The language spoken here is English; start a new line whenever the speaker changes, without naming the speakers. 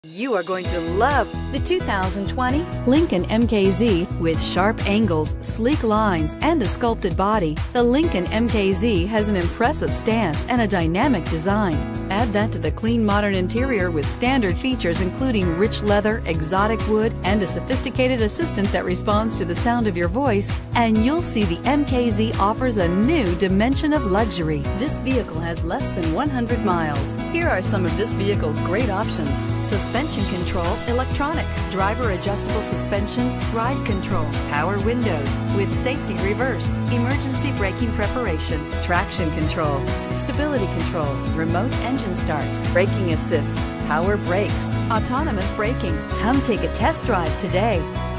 You are going to love the 2020 Lincoln MKZ. With sharp angles, sleek lines, and a sculpted body, the Lincoln MKZ has an impressive stance and a dynamic design. Add that to the clean, modern interior with standard features including rich leather, exotic wood, and a sophisticated assistant that responds to the sound of your voice, and you'll see the MKZ offers a new dimension of luxury. This vehicle has less than 100 miles. Here are some of this vehicle's great options: suspension control, electronic, driver adjustable suspension, ride control, power windows with safety reverse, emergency braking preparation, traction control, stability control, remote engine start, braking assist, power brakes, autonomous braking. Come take a test drive today.